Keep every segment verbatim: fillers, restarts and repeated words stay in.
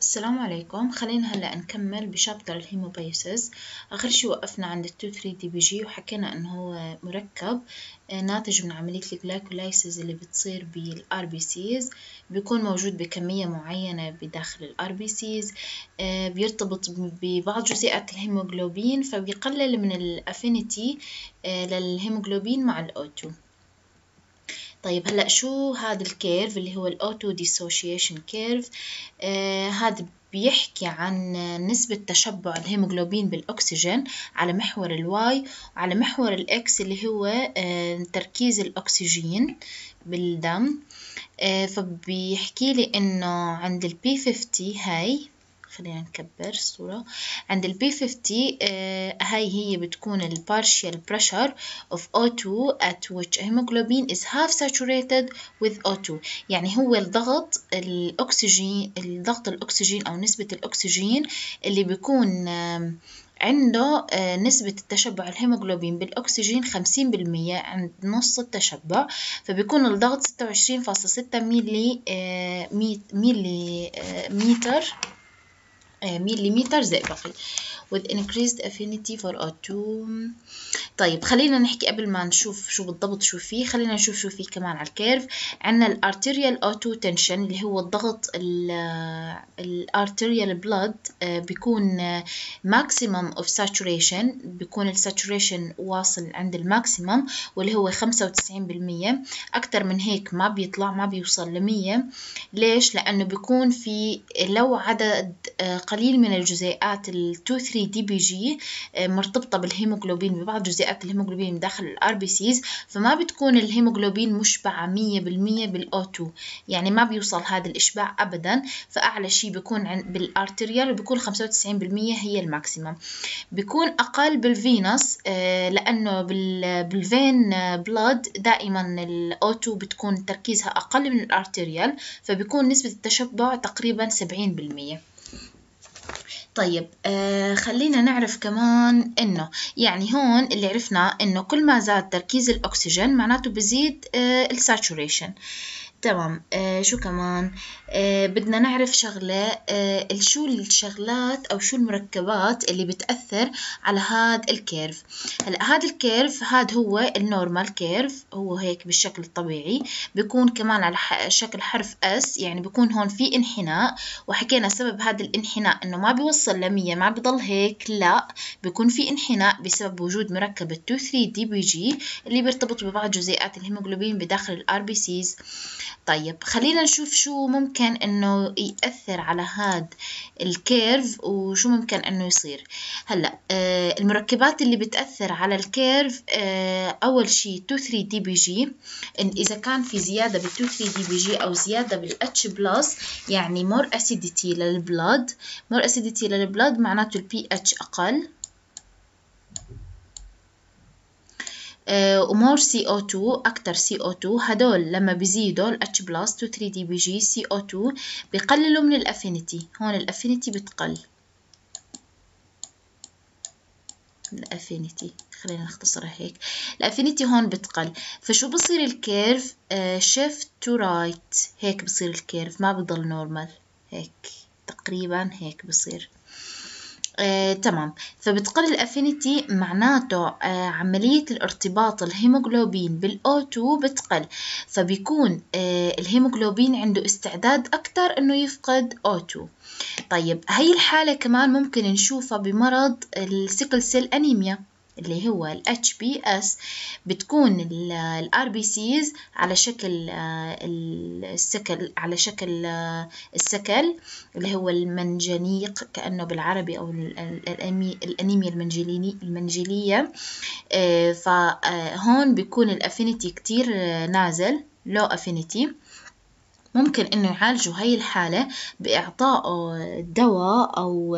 السلام عليكم. خلينا هلا نكمل بشابتر الهيموبايسز. اخر شي وقفنا عند ال تو ثري دي بي جي وحكينا انه هو مركب ناتج من عملية الجلايكولايسيز اللي بتصير بالار بي سيز، بيكون موجود بكمية معينة بداخل الار بي سيز، بيرتبط ببعض جزيئات الهيموغلوبين فبيقلل من الافينيتي للهيموغلوبين مع الاو تو. طيب هلا شو هذا الكيرف اللي هو الاوتو ديسوشيشن كيرف؟ هذا بيحكي عن نسبة تشبع الهيموغلوبين بالأكسجين على محور الواي وعلى محور الإكس اللي هو آه تركيز الأكسجين بالدم. آه فبيحكي لي إنه عند البي خمسين هاي، خلينا نكبر الصورة، عند البي خمسين آه هاي هي بتكون ال partial pressure of O two at which hemoglobin is half saturated with O two. يعني هو الضغط الأكسجين الضغط الأكسجين أو نسبة الأكسجين اللي بيكون آه عنده آه نسبة التشبع الهيموغلوبين بالأكسجين خمسين بالمية عند نص التشبع، فبيكون الضغط ستة وعشرين فاصلة ستة ميلي آه ميلي آه متر مليمتر زئبقي with increased affinity for O two. طيب خلينا نحكي قبل ما نشوف شو بالضبط شو فيه، خلينا نشوف شو فيه كمان على الكيرف. عندنا الارتيريال او تو تنشن اللي هو الضغط الارتيريال بلود بيكون maximum of saturation، بيكون الساتوريشن واصل عند الماكسيمم واللي هو خمسة وتسعين بالمية، أكتر من هيك ما بيطلع، ما بيوصل لمية. ليش؟ لأنه بيكون في لو عدد قليل من الجزيئات ال تو ثري دي بي جي مرتبطة بالهيموغلوبين ببعض جزيئات الهيموغلوبين داخل الار بي سيز، فما بتكون الهيموغلوبين مشبعة مية بالمية بالاو تو، يعني ما بيوصل هذا الإشباع أبدا. فأعلى شيء بيكون بالارتريال بيكون خمسة وتسعين بالمية هي الماكسيمم. بيكون أقل بالفينوس لأنه بالفين بلاد دائما الاو تو بتكون تركيزها أقل من الارتريال، فبيكون نسبة التشبع تقريبا سبعين بالمية. طيب آه خلينا نعرف كمان انه يعني هون اللي عرفنا انه كل ما زاد تركيز الاكسجين معناته بزيد آه الساتوريشن. تمام. آه شو كمان آه بدنا نعرف شغلة، آه شو الشغلات أو شو المركبات اللي بتأثر على هذا الكيرف. هلا هذا الكيرف هذا هو النورمال كيرف، هو هيك بالشكل الطبيعي، بيكون كمان على شكل حرف اس، يعني بيكون هون في انحناء، وحكينا سبب هذا الانحناء انه ما بيوصل لمية، ما بيضل هيك، لا بيكون في انحناء بسبب وجود مركب تو ثري دي بي جي اللي بيرتبط ببعض جزيئات الهيموغلوبين بداخل الار بي سيز. طيب خلينا نشوف شو ممكن انه يأثر على هذا الكيرف وشو ممكن انه يصير. هلا آه المركبات اللي بتأثر على الكيرف، آه اول شيء تو ثري دي بي جي، إن اذا كان في زيادة بال تو ثري دي بي جي او زيادة بال H بلس يعني more acidity للبلاد، more acidity للبلاد معناته ال pH اقل، ومور سي او تو، أكتر سي او تو، هدول لما بيزيدوا ال H بلس تو ثري دي بي جي سي او تو بيقللوا من الافينيتي، هون الافينيتي بتقل، الافينيتي خلينا نختصرها هيك، الافينيتي هون بتقل. فشو بصير الكيرف؟ شيفت تو رايت، هيك بصير الكيرف، ما بضل نورمال، هيك تقريبا هيك بصير. آه، تمام. فبتقل الافينيتي معناته آه، عملية الارتباط الهيموغلوبين بالاو تو بتقل، فبيكون آه، الهيموغلوبين عنده استعداد أكتر إنه يفقد او تو. طيب هاي الحالة كمان ممكن نشوفها بمرض السيكل سيل أنيميا اللي هو ال إتش بي إس، بتكون ال آر بي سيز على شكل السكل، على شكل السكل اللي هو المنجنيق كأنه بالعربي، أو الأنيميا المنجلية. فهون بيكون الأفينيتي كتير نازل، لو أفينيتي. ممكن إنه يعالجوا هاي الحالة بإعطائه دواء أو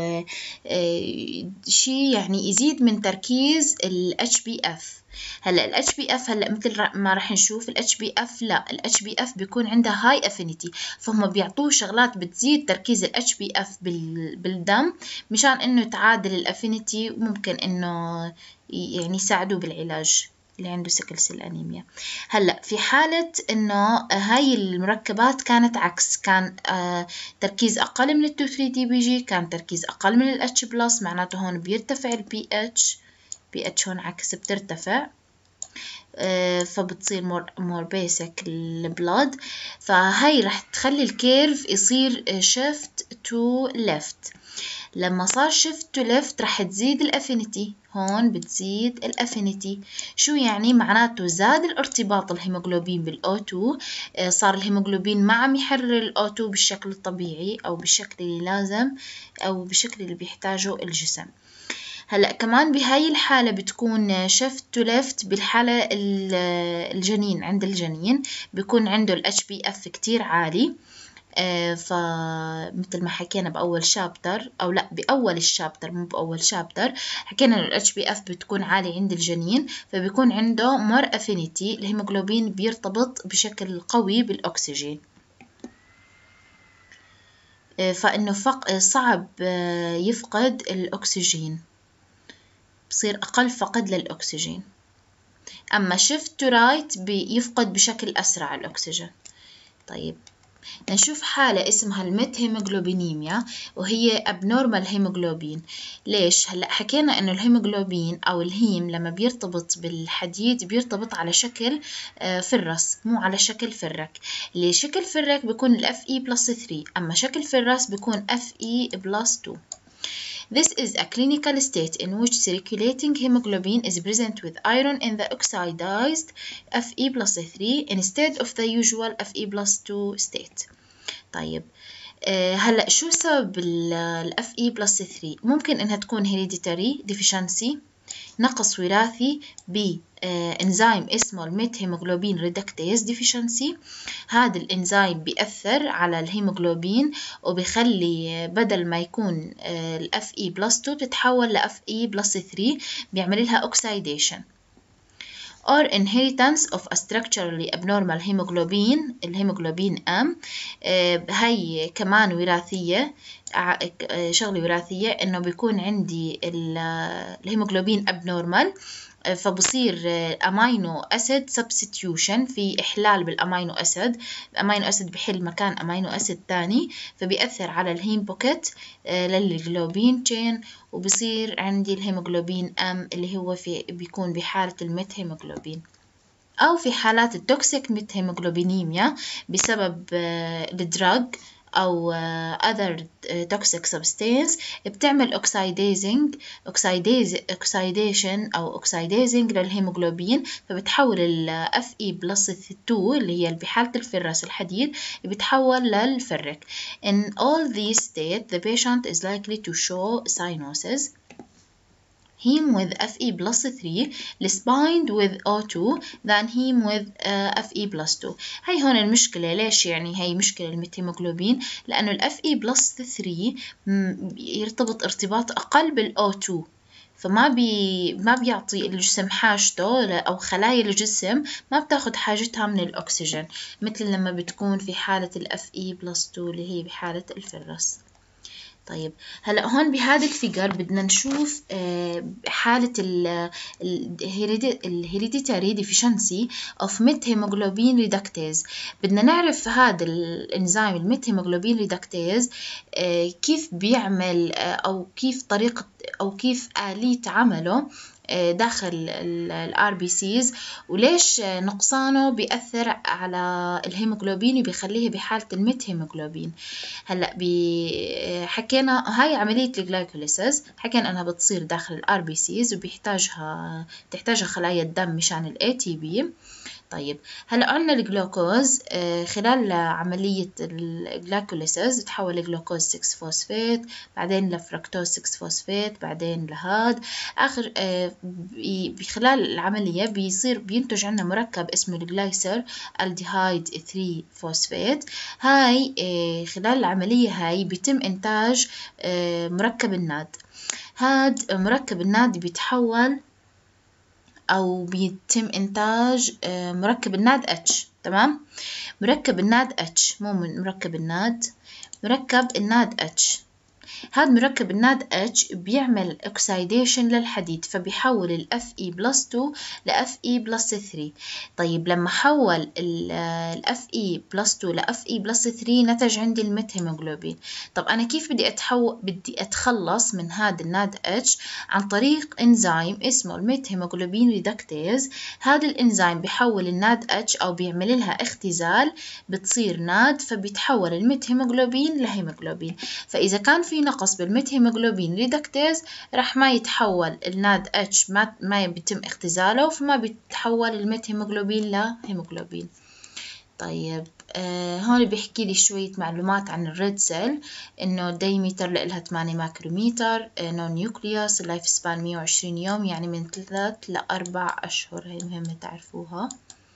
شيء يعني يزيد من تركيز ال إتش بي إف. هلا ال إتش بي إف هلا مثل ما راح نشوف ال إتش بي إف، لا ال إتش بي إف بيكون عندها هاي أفينيتي، فهم بيعطوه شغلات بتزيد تركيز ال إتش بي إف بالدم مشان إنه تعادل الأفينيتي، وممكن إنه يعني يساعدوه بالعلاج. اللي عنده سيكل سيل أنيميا. هلأ في حالة إنه هاي المركبات كانت عكس، كان آه تركيز أقل من التو ثري دي بي جي، كان تركيز أقل من الاتش بلس، معناته هون بيرتفع البي اتش، بي اتش هون عكس بترتفع، آه فبتصير مور مور بيسك البلاد، فهاي رح تخلي الكيرف يصير شيفت تو ليفت. لما صار shift to left رح تزيد الافينيتي، هون بتزيد الافينيتي. شو يعني؟ معناته زاد الارتباط الهيموغلوبين بالأو تو، صار الهيموغلوبين ما عم يحرر الأو تو بالشكل الطبيعي أو بالشكل اللي لازم أو بالشكل اللي بيحتاجه الجسم. هلأ كمان بهاي الحالة بتكون shift to left بالحالة الجنين، عند الجنين بيكون عنده ال إتش بي إف كتير عالي، آه فمثل ما حكينا بأول شابتر، أو لا بأول الشابتر مو بأول شابتر، حكينا إنه ال إتش بي إف بتكون عالي عند الجنين، فبيكون عنده more affinity، الهيموغلوبين بيرتبط بشكل قوي بالأكسجين، آه فإنه فق صعب آه يفقد الأكسجين، بصير أقل فقد للأكسجين. أما shift to right بيفقد بشكل أسرع الأكسجين. طيب نشوف حالة اسمها الميت هيموغلوبينيميا، وهي abnormal هيموغلوبين. ليش؟ هلأ حكينا إنه الهيموغلوبين أو الهيم لما بيرتبط بالحديد بيرتبط على شكل فرس، مو على شكل فرك. اللي شكل فرك بيكون ال إف إي بلس ثري، أما شكل فرس بيكون إف إي بلس تو. This is a clinical state in which circulating hemoglobin is present with iron in the oxidized إف إي plus ثري instead of the usual إف إي plus تو state. طيب أه هلأ شو سبب ال إف إي plus ثري؟ ممكن إنها تكون hereditary deficiency، نقص وراثي بإنزيم اسمه الميت هيموغلوبين ريدكتيز ديفيشنسي. هذا الإنزيم بيأثر على الهيموغلوبين وبيخلي بدل ما يكون ال إف إي بلس تو بتتحول ل إف إي بلس ثري، بيعمل لها oxidation. or inheritance of a structurally abnormal hemoglobin، الهيموغلوبين M. هاي كمان وراثية، شغلة وراثية، إنه بيكون عندي الهيموغلوبين abnormal، فبصير أمينو أسيد substitution، في إحلال بالأمينو أسيد، الأمينو أسيد بحل مكان أمينو أسيد تاني، فبيأثر على الهيم بوكيت للجلوبين تشين، وبصير عندي الهيموغلوبين أم اللي هو في بيكون بحالة الميت هيموغلوبين. أو في حالات التوكسيك ميت هيموغلوبينيميا بسبب الدراج أو other toxic substance بتعمل oxidizing oxidation أو oxidizing للهيموغلوبين، فبتحول ال إف إي plus تو اللي هي بحالة الفرس الحديد بتحول للفرك. In all these states the patient is likely to show cyanosis. heme with إف إي plus ثري less bind with أو تو than heme with uh, إف إي plus تو. هاي هون المشكلة. ليش يعني هاي مشكلة الميثيموغلوبين؟ لأنه ال إف إي plus ثري يرتبط ارتباط أقل بال أو تو، فما بي ما بيعطي الجسم حاجته، أو خلايا الجسم ما بتاخد حاجتها من الأكسجين، مثل لما بتكون في حالة ال إف إي plus تو اللي هي بحالة الفرس. طيب هلأ هون بهذا الفيجر بدنا نشوف حالة ال hereditary deficiency of methhemoglobin reductase. بدنا نعرف هذا الإنزيم الميثهيموغلوبين ريدكتيز كيف بيعمل، أو كيف طريقة أو كيف آلية عمله داخل ال آر بي سيز، وليش نقصانه بيأثر على الهيموغلوبين وبيخليه بحالة الميثهيموغلوبين. هلأ حكينا هاي عملية الجلايكوليسيس، حكينا أنها بتصير داخل ال آر بي سيز وبيحتاجها تحتاجها خلايا الدم مشان ال إيه تي بي. طيب هلأ عنا الجلوكوز خلال عملية الجلايكوليسيس تحول لجلوكوز ستة فوسفات، بعدين لفركتوز ستة فوسفات، بعدين لهاد آخر بخلال العملية بيصير بينتج عنا مركب اسمه الجلايسر الديهايد ثري فوسفات. هاي خلال العملية هاي بيتم إنتاج مركب الناد. هاد مركب الناد بيتحول أو بيتم إنتاج مركب الناد اتش. تمام، مركب الناد اتش، مو من مركب الناد، مركب الناد اتش. هذا مركب الناد اتش بيعمل اوكسيديشن للحديد، فبيحول ال اف اي بلس تو ل اف اي بلس ثري. طيب لما حول ال اف اي بلس تو ل اف اي بلس ثري نتج عندي الميثيموجلوبين. طب انا كيف بدي اتحول بدي اتخلص من هذا الناد اتش؟ عن طريق انزيم اسمه الميثيموجلوبين ريدكتيز. هذا الانزيم بيحول الناد اتش او بيعمل لها اختزال، بتصير ناد، فبيتحول الميثيموجلوبين لهيموجلوبين. فاذا كان في نقص بالميثيموجلوبين ريدكتيز راح ما يتحول الناد اتش، ما, ما بيتم اختزاله، فما بيتحول الميثيموجلوبين لهيموجلوبين. طيب آه هون بيحكي لي شوية معلومات عن الريد سيل، انه دايمتر لها ثمانية ماكروميتر، آه نون نيوكليوس، اللايف سبان مية وعشرين يوم يعني من ثلاث لأربع أشهر، هي مهمة تعرفوها.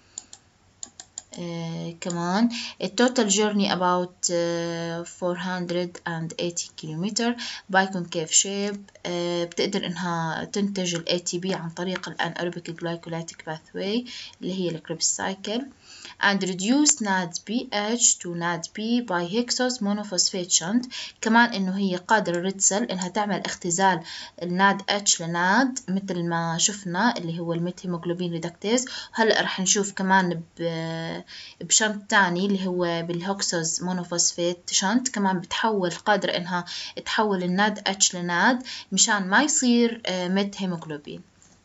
Uh, كمان التوتال جورني about uh, four hundred eighty كيلومتر باي كونكيف شيب. uh, بتقدر انها تنتج ال إيه تي بي عن طريق الانأروبيك glycolytic pathway اللي هي الكريبس سايكل and reduce ناد بي اتش to ناد بي by hexose monophosphate shunt. كمان انه هي قادرة الريد سيل انها تعمل اختزال الناد اتش لناد مثل ما شفنا اللي هو الميثيموجلوبين ريدكتيز. هلا رح نشوف كمان ب بشنت تاني اللي هو بالهوكسوز مونوفوسفيت شنت، كمان بتحول قادرة انها تحول الناد اتش لناد مشان ما يصير ميث هيموجلوبين.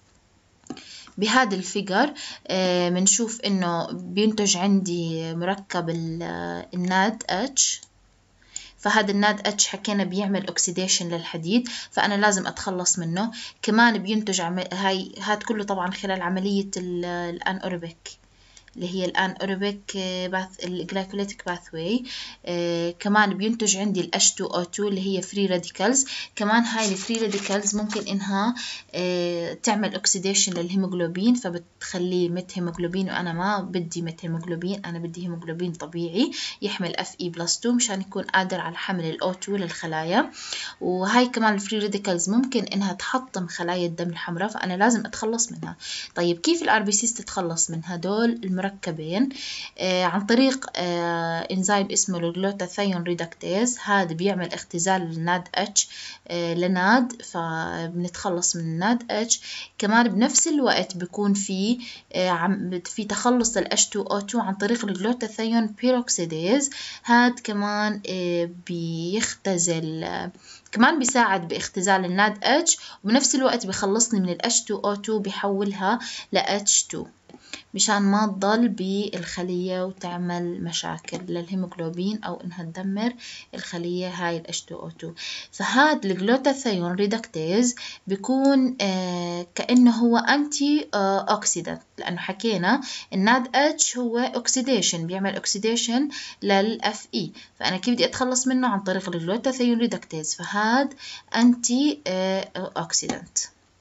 بهذا الفيجر بنشوف انه بينتج عندي مركب الناد اتش، فهذا الناد اتش حكينا بيعمل اوكسيديشن للحديد، فانا لازم اتخلص منه. كمان بينتج عمل... هاي هاد كله طبعا خلال عملية الانأروبيك اللي هي الانأروبيك باث الجلايكوليتيك باثواي. آه كمان بينتج عندي ال إتش تو أو تو اللي هي فري راديكالز. كمان هاي الفري راديكالز ممكن انها آه تعمل اوكسيديشن للهيموجلوبين، فبتخليه ميث هيموجلوبين، وانا ما بدي ميث هيموجلوبين، انا بدي هيموجلوبين طبيعي يحمل اف اي بلس تو مشان يكون قادر على حمل ال أو تو للخلايا. وهاي كمان الفري راديكالز ممكن انها تحطم خلايا الدم الحمراء، فانا لازم اتخلص منها. طيب كيف الار بي سيز تتخلص من هدول المركبين؟ آه عن طريق آه انزيم اسمه الجلوتاثيون ريدكتيز. هذا بيعمل اختزال للناد اتش آه لناد، فبنتخلص من الناد اتش. كمان بنفس الوقت بيكون في آه في تخلص لل إتش تو أو تو عن طريق الجلوتاثيون بيروكسيديز. هذا كمان آه بيختزل آه كمان بيساعد باختزال الناد اتش، وبنفس الوقت بيخلصني من ال إتش تو أو تو بيحولها ل إتش تو مشان ما تضل بالخلية وتعمل مشاكل للهيموجلوبين أو إنها تدمر الخلية هاي ال إتش تو أو تو. فهاد الجلوتاثيون ريدكتيز بيكون آه كأنه هو أنتي آه أوكسيدانت، لأنه حكينا الناد اتش هو أوكسيديشن، بيعمل أوكسيديشن للأف إي، فأنا كيف بدي أتخلص منه؟ عن طريق الجلوتاثيون ريدكتيز، فهاد أنتي آه أوكسيدانت.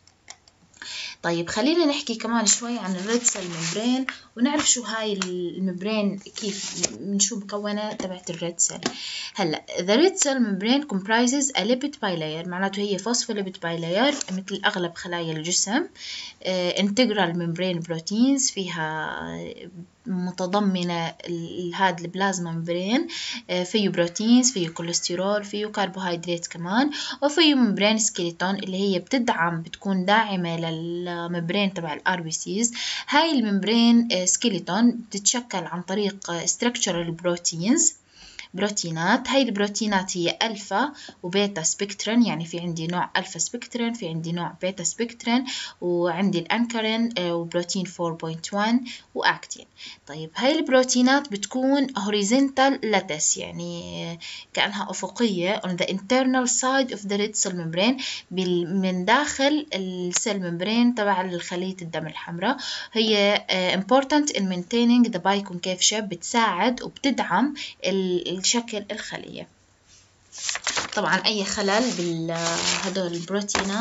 طيب خلينا نحكي كمان شوي عن الريد سيل ممبرين ونعرف شو هاي الممبرين، كيف من شو مكونة تبعت الريد سيل. هلا the red cell membrane comprises a lipid bilayer، معناته هي phospholipid bilayer مثل أغلب خلايا الجسم. uh, integral membrane proteins فيها متضمنة هذا البلازما ممبرين، فيه بروتينز، فيه كوليسترول، فيه كربوهيدرات كمان، وفيه ممبرين سكيلتون اللي هي بتدعم بتكون داعمة للممبرين تبع الار بي سيز. هاي الممبرين سكيلتون بتتشكل عن طريق structural proteins بروتينات. هاي البروتينات هي ألفا وبيتا سبكترين، يعني في عندي نوع ألفا سبكترين، في عندي نوع بيتا سبكترين، وعندي الأنكرين وبروتين أربعة فاصلة واحد وأكتين. طيب هاي البروتينات بتكون horizontal lattice، يعني كأنها أفقية on the internal side of the red cell membrane، من داخل السيل ممبرين تبع خلية الدم الحمراء. هي important in maintaining the biconcave shape، بتساعد وبتدعم شكل الخلية. طبعا أي خلل بهدول البروتينات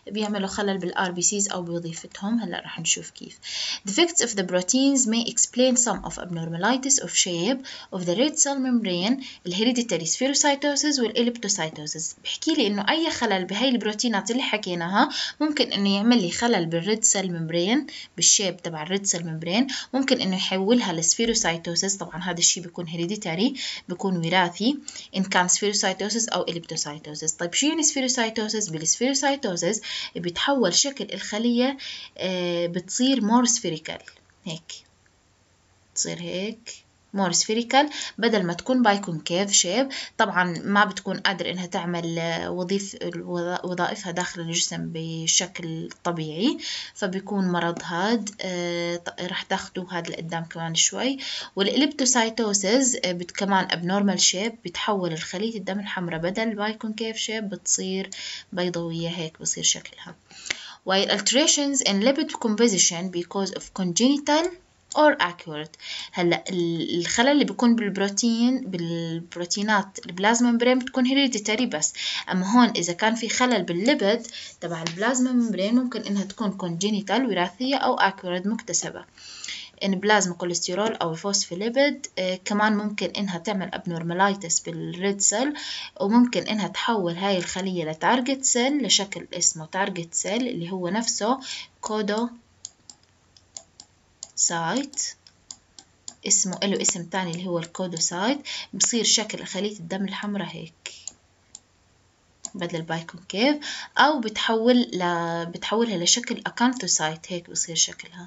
بيعملوا خلل بالار بي سيز أو بوظيفتهم. هلا رح نشوف كيف. Defects of the proteins may explain some of abnormalities of shape of the red cell membrane, الهيريديتاري spherocytosis والإليبتوسايتوزيس. بحكي لي إنه أي خلل بهاي البروتينات اللي حكيناها ممكن إنه يعمل لي خلل بالريد سيل ممبرين، بالشيب تبع الريد سيل ممبرين، ممكن إنه يحولها لسفيروسايتوسيس. طبعا هذا الشيء بيكون هيريديتاري، بيكون وراثي إن كان سفيروسايتوسيس أو إليبتوسايتوسيس. طيب شو يعني سفيروسايتوسيس؟ بالسفيروسايتوسيس بيتحول شكل الخلية آه بتصير مور سفيريكال، هيك تصير هيك مور سفيريكال بدل ما تكون بايكونكيف شيب. طبعا ما بتكون قادر انها تعمل وظيف وظائفها داخل الجسم بشكل طبيعي، فبيكون مرض هاد. آه رح تاخدوا هذا لقدام كمان شوي. والإليبتوسايتوسيس كمان abnormal shape، بتحول الخلية الدم الحمراء بدل بايكونكيف شيب بتصير بيضاوية، هيك بصير شكلها. while alterations in lipid composition because of congenital or accurate. هلا الخلل اللي بيكون بالبروتين بالبروتينات البلازما ممبرين بتكون هيريديتاري بس، اما هون اذا كان في خلل بالليبيد تبع البلازما ممبرين ممكن انها تكون congenital وراثيه او accurate مكتسبه. ان بلازما كوليسترول او فوسفوليبيد آه كمان ممكن انها تعمل abnormalitis بالريد سيل، وممكن انها تحول هاي الخليه لتارجت سيل لشكل اسمه تارجت سيل اللي هو نفسه كودو سايت، اسمه له اسم تاني اللي هو الكودوسايت. بصير شكل خلية الدم الحمراء هيك بدل البايكونكيف، أو بتحول ل... بتحولها لشكل أكانثوسايت، هيك بصير شكلها.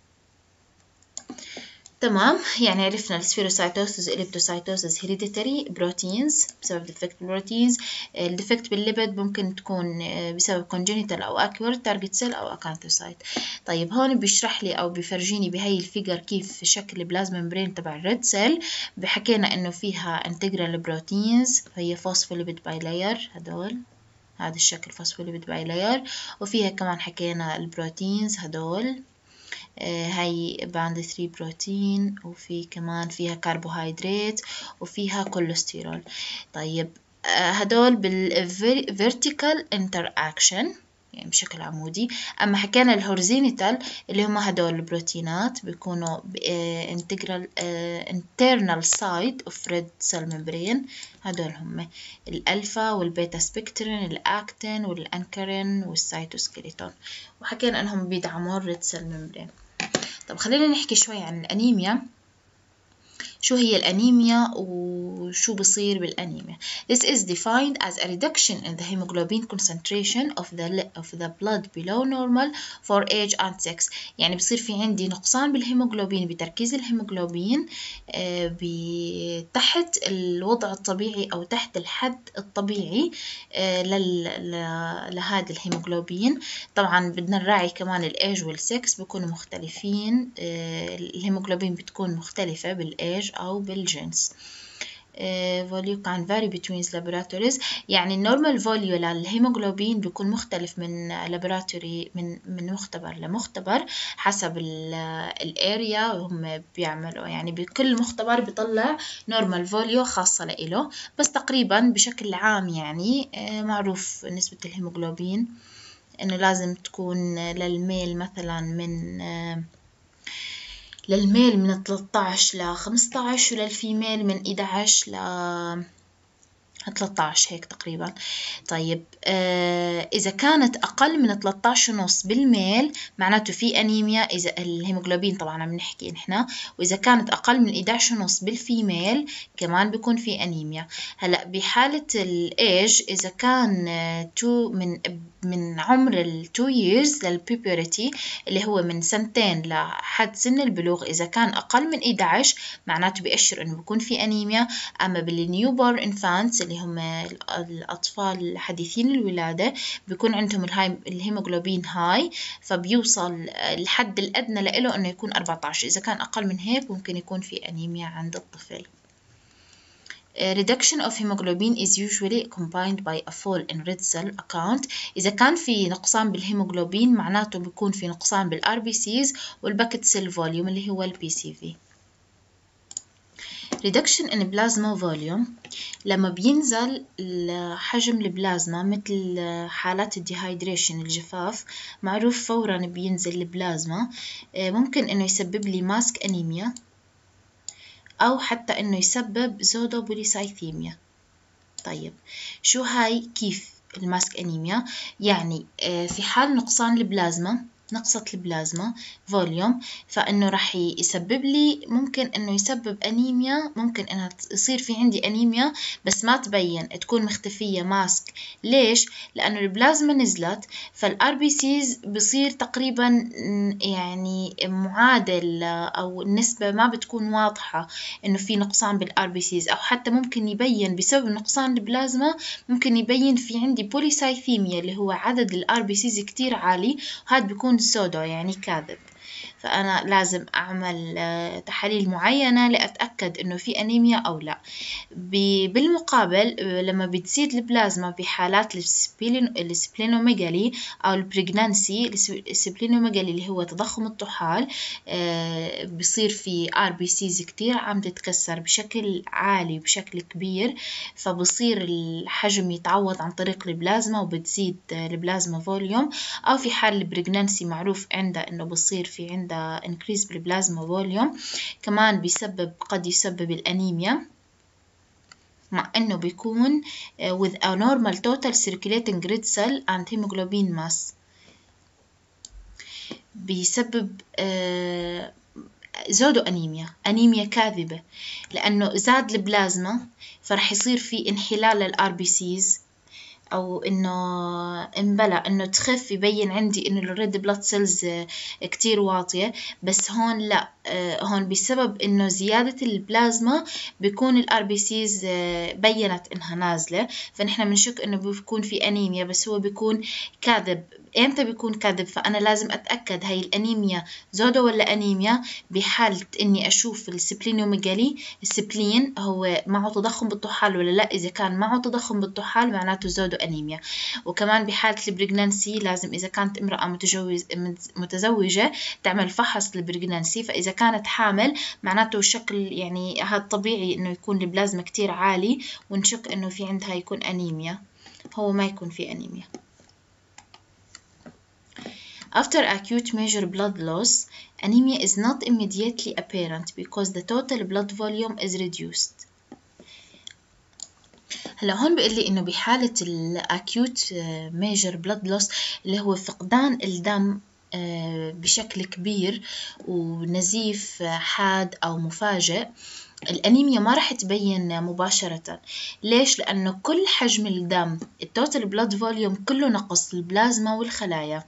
تمام، يعني عرفنا السفيروسايتوسيس والإليبتوسايتوسيس هيريديتاري بروتينز بسبب ديفكت بالبروتينز. الديفكت بالليبيد ممكن تكون بسبب congenital أو accurate target cell أو أكانثوسايت. طيب هون بيشرح لي أو بيفرجيني بهاي الفيجر كيف شكل البلازما ممبرين تبع الريد سيل. بحكينا إنه فيها integral بروتينز، فهي phospholipid bilayer، هدول هذا الشكل phospholipid bilayer. وفيها كمان حكينا البروتينز هدول، هاي باند ثري بروتين، وفي كمان فيها كربوهيدرات وفيها كوليسترول. طيب هدول بالفيرتيكال انتراكشن يعني بشكل عمودي. اما حكينا الهوريزونتال اللي هم هدول البروتينات بيكونوا انتجرال internal side of red cell membrane. هدول هم الالفا والبيتا سبكترين، الاكتين والانكرين والسيتوسكليتون، وحكينا انهم بيدعموا الريد سيل ممبرين. طب خلينا نحكي شوي عن الأنيميا. شو هي الأنيميا وشو بصير بالأنيميا؟ This is defined as a reduction in the hemoglobin concentration of the of the blood below normal for age and sex. يعني بصير في عندي نقصان بالهيموغلوبين، بتركيز الهيموغلوبين تحت الوضع الطبيعي أو تحت الحد الطبيعي لهذا الهيموغلوبين. طبعا بدنا نراعي كمان الإيج والسكس بيكونوا مختلفين، الهيموغلوبين بتكون مختلفة بالإيج أو بالجنس. فوليو كان vary between laboratories، يعني النورمال فوليو للهيموغلوبين بيكون مختلف من لابوراتوري من من مختبر لمختبر حسب الاريا وهم بيعملوا، يعني بكل مختبر بيطلع نورمال فوليو خاصة له، بس تقريبا بشكل عام يعني معروف نسبة الهيموغلوبين إنه لازم تكون للميل مثلا من للميل من ثلاثة عشر ل خمسة عشر، وللفيميل من إحدى عشر ل ثلاثة عشر هيك تقريبا. طيب آه إذا كانت أقل من ثلاثة عشر ونص بالميل معناته في أنيميا، إذا الهيموغلوبين طبعا عم نحكي نحنا. وإذا كانت أقل من إحدى عشر ونص بالفيميل كمان بيكون في أنيميا. هلأ بحالة الإيج إذا كان تو من من عمر ال two years للبيبرتي اللي هو من سنتين لحد سن البلوغ، إذا كان أقل من إحدى عشر معناته بيأشر إنه بيكون في أنيميا. أما بالنيو بورن إنفانتس اللي هم الأطفال حديثين الولادة بيكون عندهم الهيموغلوبين هاي، فبيوصل الحد الأدنى له إنه يكون أربعة عشر. إذا كان أقل من هيك ممكن يكون في أنيميا عند الطفل. Reduction of hemoglobin is usually accompanied by a fall in red cell count. إذا كان في نقصان بالهيموغلوبين معناته بيكون في نقصان بالآر بي سيز والباكت سيل فوليوم اللي هو البي سي في. reduction in plasma volume لما بينزل حجم البلازما مثل حالات الديهايدريشن الجفاف، معروف فورا بينزل البلازما، ممكن انه يسبب لي ماسك انيميا او حتى انه يسبب زودوبوليسايثيميا. طيب شو هاي كيف الماسك انيميا؟ يعني في حال نقصان البلازما، نقصت البلازما فوليوم، فإنه راح يسبب لي ممكن إنه يسبب أنيميا، ممكن إنها يصير في عندي أنيميا بس ما تبين، تكون مختفية ماسك. ليش؟ لأنه البلازما نزلت، فالآر بي سيز بصير تقريبا يعني معادل، أو النسبة ما بتكون واضحة إنه في نقصان بالآر بي سيز، أو حتى ممكن يبين بسبب نقصان البلازما ممكن يبين في عندي بوليسايثيميا اللي هو عدد الآر بي سيز كتير عالي، وهذا بيكون سودو يعني كاذب. فأنا لازم أعمل تحاليل معينة لأتأكد إنه في أنيميا أو لا. بالمقابل لما بتزيد البلازما بحالات السبلينوميجالي أو البريغنانسي، السبلينوميجالي اللي هو تضخم الطحال، بصير في آر بي سيز كتير عم تتكسر بشكل عالي بشكل كبير، فبصير الحجم يتعوض عن طريق البلازما وبتزيد البلازما فوليوم. أو في حال البريغنانسي معروف عندها إنه بصير في عندها increase بالبلازما فوليوم، كمان بيسبب قد يسبب الأنيميا، مع إنه بيكون with a normal total circulating red cell and hemoglobin mass. بيسبب زودو أنيميا، أنيميا كاذبة، لأنه زاد البلازما فرح يصير في انحلال للآر بي سيز، أو إنه انبلى إنه تخف، يبين عندي إنه الريد بلاد سيلز كتير واطية. بس هون لا، هون بسبب إنه زيادة البلازما بيكون الآر بي سيز بينت إنها نازلة، فنحن بنشك إنه بيكون في أنيميا، بس هو بيكون كاذب. إمتى بيكون كاذب؟ فأنا لازم أتأكد هاي الأنيميا زودو ولا أنيميا بحالة إني أشوف السبلينوميجالي، السبلين هو معه تضخم بالطحال ولا لا. إذا كان معه تضخم بالطحال معناته زودو أنيميا. وكمان بحالة البريغنانسي لازم إذا كانت امرأة متجوز متزوجة تعمل فحص للبريغنانسي، فإذا كانت حامل معناته شكل يعني هذا طبيعي إنه يكون البلازما كتير عالي ونشك إنه في عندها يكون أنيميا، هو ما يكون في أنيميا. After acute major blood loss, anemia is not immediately apparent because the total blood volume is reduced. هلا هون بيقول لي إنه بحالة الأكيوت major blood loss اللي هو فقدان الدم بشكل كبير ونزيف حاد أو مفاجئ، الأنيميا ما راح تبين مباشرة. ليش؟ لأنه كل حجم الدم التوتال بلاد فوليوم كله نقص البلازما والخلايا،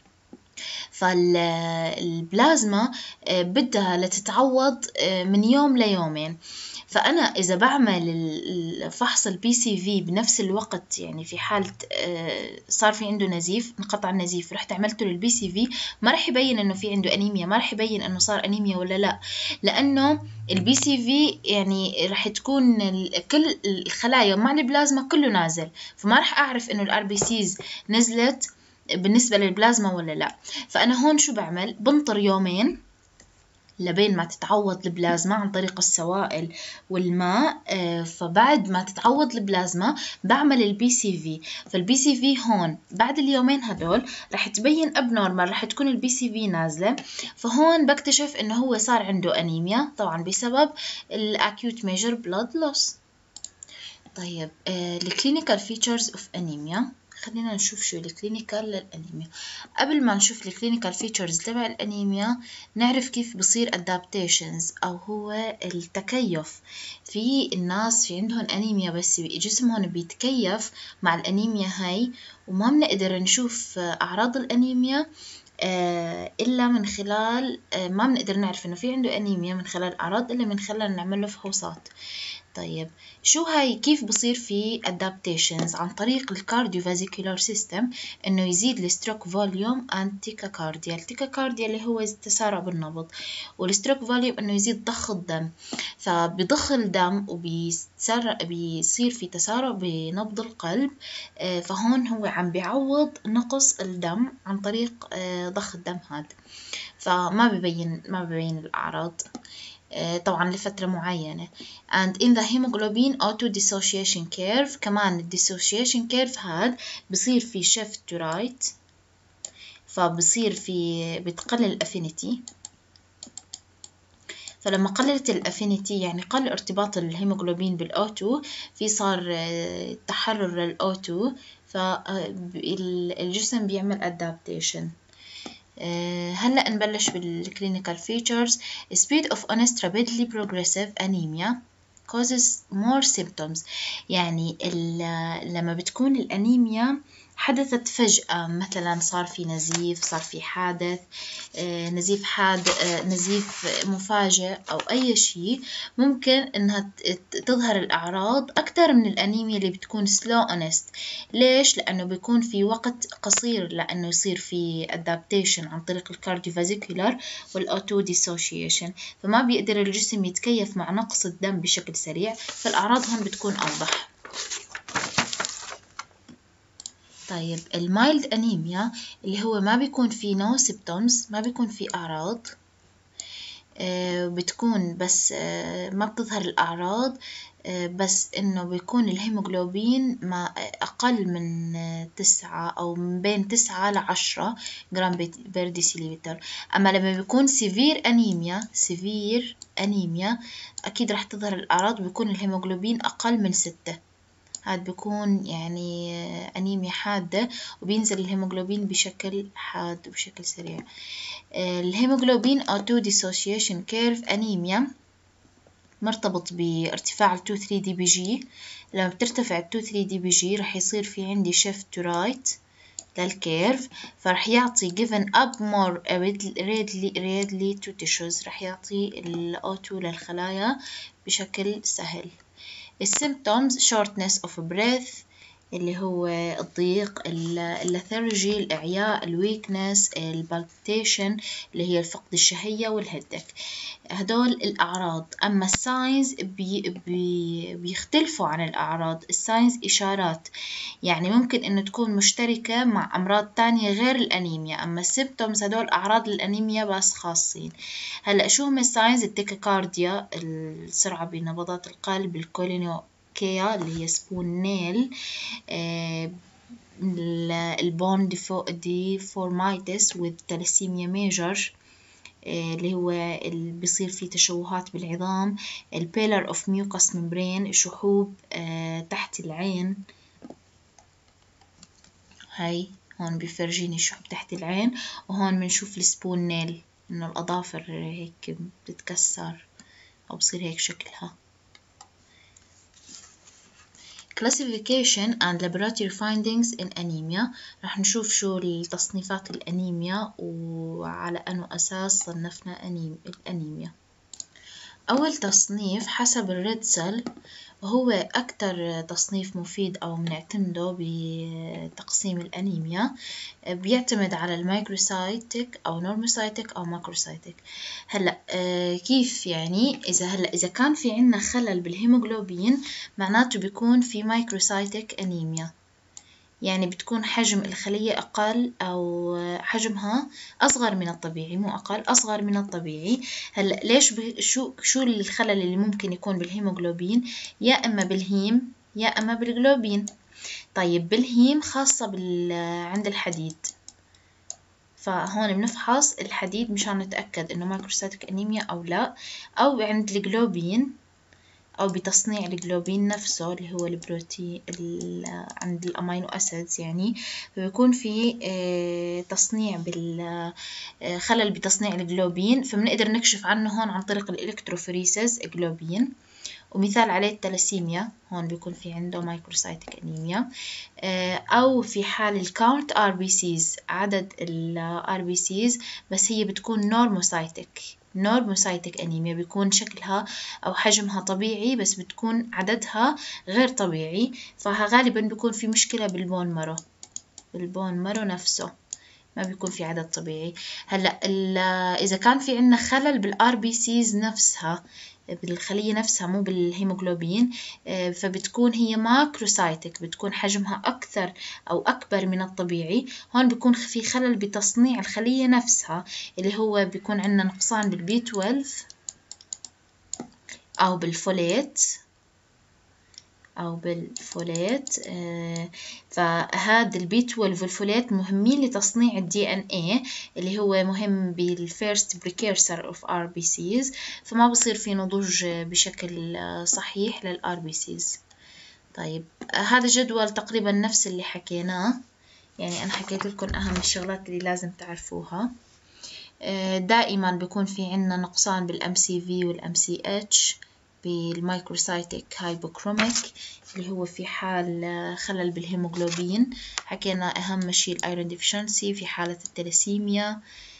فالبلازما بدها لتتعوض من يوم ليومين. فأنا إذا بعمل فحص البي سي في بنفس الوقت، يعني في حالة صار في عنده نزيف، انقطع النزيف، رحت عملته للبي سي في، ما رح يبين إنه في عنده أنيميا، ما رح يبين إنه صار أنيميا ولا لا، لأنه البي سي في يعني رح تكون كل الخلايا مع البلازما كله نازل، فما رح أعرف إنه الار بي سيز نزلت بالنسبة للبلازما ولا لا. فأنا هون شو بعمل؟ بنطر يومين لبين ما تتعوض البلازما عن طريق السوائل والماء، فبعد ما تتعوض البلازما بعمل البي سي في. فالبي سي في هون بعد اليومين هدول رح تبين ابنورمال، رح تكون البي سي في نازلة، فهون بكتشف انه هو صار عنده انيميا طبعا بسبب الاكيوت ميجر بلاد لوس. طيب الكلينيكال فيتشرز اوف انيميا، خلينا نشوف شو الكلينيكال للأنيميا. قبل ما نشوف الكلينيكال فيتشرز تبع الأنيميا نعرف كيف بصير adaptations أو هو التكيف. في الناس في عندهم أنيميا بس جسمهم بيتكيف مع الأنيميا هاي، وما بنقدر نشوف أعراض الأنيميا إلا من خلال، ما بنقدر نعرف إنه في عنده أنيميا من خلال الأعراض إلا من خلال نعمل له فحوصات. طيب شو هاي كيف بصير في adaptations؟ عن طريق الكارديوفاسيكولار سيستم، إنه يزيد الستروك فوليوم and تيكاكارديا. التيكاكارديا اللي هو التسارع بالنبض، والستروك فوليوم إنه يزيد ضخ الدم، فبضخ الدم وبيصير بيصير في تسارع بنبض القلب. فهون هو عم بيعوض نقص الدم عن طريق ضخ الدم هذا، فما ببين ما ببين الأعراض. طبعا لفترة معينة. and in the hemoglobin auto dissociation curve كمان ال dissociation curve هاد بصير في shift to right، فبصير في بتقلل الافينيتي. فلما قللت الافينيتي يعني قل ارتباط الهيموغلوبين بالاوتو، في صار تحرر للاوتو، فالجسم بيعمل adaptation. هلا نبلش بالclinical features. speed of honest rapidly progressive anemia causes more symptoms. يعني لما بتكون الأنيميا حدثت فجأة، مثلا صار في نزيف، صار في حادث، نزيف حاد نزيف مفاجئ أو أي شيء، ممكن إنها تظهر الأعراض أكثر من الأنيميا اللي بتكون slow honest. ليش؟ لأنه بيكون في وقت قصير لأنه يصير في adaptation عن طريق الكارديوفاسيكولار والأوتو ديسوشيشن، فما بيقدر الجسم يتكيف مع نقص الدم بشكل سريع، فالأعراض هون بتكون أوضح. طيب المايلد أنيميا اللي هو ما بيكون فيه no symptoms، ما بيكون فيه أعراض، آه بتكون بس آه ما بتظهر الأعراض، آه بس إنه بيكون الهيموغلوبين ما أقل من آه تسعة أو من بين تسعة لعشرة جرام بير ديسيليتر. أما لما بيكون سيفير أنيميا سيفير أنيميا أكيد راح تظهر الأعراض، بيكون الهيموغلوبين أقل من ستة. هاد بيكون يعني أنيميا حادة، وبينزل الهيموغلوبين بشكل حاد وبشكل سريع. الهيموغلوبين auto dissociation curve أنيميا مرتبط بارتفاع ال two three دي بي جي. لما بترتفع ال two three دي بي جي رح يصير في عندي shift to right للكيرف، فرح يعطي given up more readily readily to tissues، رح يعطي ال أو تو للخلايا بشكل سهل. السيمبتومز shortness of breath اللي هو الضيق، اللثرجي، الإعياء، الويكنس، البالبيتيشن اللي هي الفقد الشهية، والهدك. هدول الأعراض. أما الساينز بي بي بيختلفوا عن الأعراض. الساينز إشارات، يعني ممكن إنه تكون مشتركة مع أمراض تانية غير الأنيميا. أما السيمبتومز هدول أعراض الأنيميا بس خاصين. هلأ شو هم الساينز؟ التيكيكارديا، السرعة بنبضات القلب، الكولينو كيا اللي هي سبون نيل، آه البون ديفورمايتس والثلاسيميا ميجر آه اللي هو اللي بيصير فيه تشوهات بالعظام، البيلر اوف ميوكس ممبرين، شحوب آه تحت العين. هاي هون بيفرجيني الشحوب تحت العين، وهون بنشوف السبون نيل انه الاظافر هيك بتتكسر او بصير هيك شكلها. Classification and laboratory findings in anemia. رح نشوف شو التصنيفات الأنيميا وعلى أنه أساس صنفنا أنيم الأنيميا. أول تصنيف حسب الريد سيل، هو أكتر تصنيف مفيد أو بنعتمده بتقسيم الأنيميا. بيعتمد على المايكروسايتك أو نورموسايتك أو ماكروسايتك. هلأ كيف يعني؟ إذا هلأ إذا كان في عنا خلل بالهيموغلوبين معناته بيكون في مايكروسايتك أنيميا، يعني بتكون حجم الخلية أقل أو حجمها أصغر من الطبيعي، مو أقل، أصغر من الطبيعي. هلأ ليش ب... شو شو الخلل اللي ممكن يكون بالهيموغلوبين؟ يا إما بالهيم يا إما بالجلوبين. طيب بالهيم خاصة بال... عند الحديد، فهون بنفحص الحديد مشان نتأكد إنه مايكروسايتك أنيميا أو لا، أو عند الجلوبين أو بتصنيع الجلوبين نفسه اللي هو البروتين عند الأمينو أسيدز، يعني فبيكون في تصنيع بالخلل بتصنيع الجلوبين، فبنقدر نكشف عنه هون عن طريق الإلكتروفوريسيس جلوبين. ومثال عليه التلاسيميا، هون بيكون في عنده مايكروسايتك أنيميا. أو في حال الكاونت آر بي سيز، عدد الآر بي سيز بس هي بتكون نورموسايتك نورموسايتك أنيميا، بيكون شكلها أو حجمها طبيعي بس بتكون عددها غير طبيعي، فغالبا بيكون في مشكلة بالبون مارو بالبون مارو نفسه، ما بيكون في عدد طبيعي. هلأ إذا كان في عنا خلل بالآر بي سيز نفسها، بالخلية نفسها مو بالهيموغلوبين، فبتكون هي ماكروسايتك، بتكون حجمها أكثر أو أكبر من الطبيعي. هون بيكون في خلل بتصنيع الخلية نفسها، اللي هو بيكون عندنا نقصان بالبي اثنا عشر أو بالفوليت أو بالفوليت. آه فهذا البي اثنا عشر والفوليت مهمين لتصنيع الدي ان اي اللي هو مهم بالفيرست بريكيرسر اوف ار بي سيز، فما بصير في نضوج بشكل صحيح للار بي سيز. طيب هذا جدول تقريبا نفس اللي حكيناه، يعني أنا حكيت لكم أهم الشغلات اللي لازم تعرفوها. دائما بيكون في عنا نقصان بالام سي في والام سي اتش بالمايكروسايتيك هايبوكروميك اللي هو في حال خلل بالهيموغلوبين. حكينا أهم شيء الأيرون ديفشنسي في حالة التلاسيميا.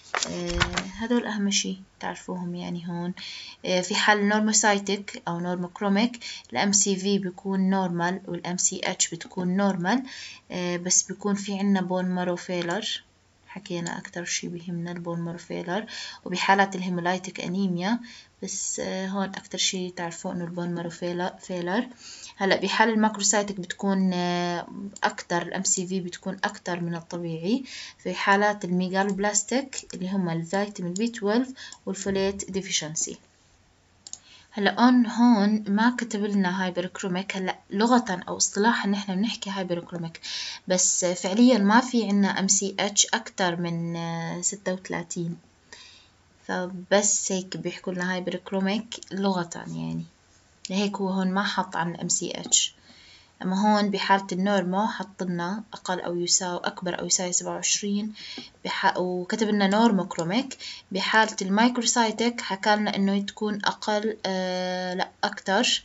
هذول أهم شيء تعرفوهم يعني هون. في حال نورموسايتيك أو نورموكروميك الام سي في بيكون نورمال والام سي اتش بتكون نورمال، بس بيكون في عنا بون مارو فيلر، حكينا أكتر شي بيهمنا البون مارو فيلر. وبحالات الهيمولايتيك أنيميا، بس هون أكتر شي تعرفوا إنه البون مارو فيلر. هلا بحال الماكروسايتك بتكون أكتر، الام سي في بتكون أكتر من الطبيعي. في حالات الميغالوبلاستيك اللي هم الفيتامين بي اثنا عشر والفوليت ديفيشنسي. هلا اون هون ما كتب لنا هايبركروميك. هلا لغة او اصطلاحا نحن بنحكي هايبركروميك، بس فعليا ما في عنا ام سي اتش اكتر من ستة وثلاثين، فبس هيك بيحكوا لنا هايبركروميك لغة يعني، لهيك هو هون ما حط عن ام سي اتش. اما هون بحالة النورمو حط لنا اقل او يساوي اكبر او يساوي سبعة وعشرين، بح... وكتب لنا نورموكروميك. بحالة المايكروسايتك حكى لنا انه تكون اقل آه لا اكتر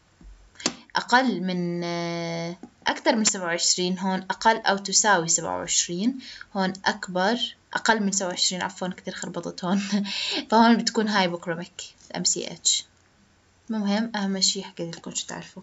اقل من آه اكتر من سبعة وعشرين. هون اقل او تساوي سبعة وعشرين، هون اكبر اقل من سبعة وعشرين، عفوا كتير خربطت هون. فهون بتكون هايبوكروميك ام سي اتش. المهم اهم شي حكيت لكم شو تعرفوا.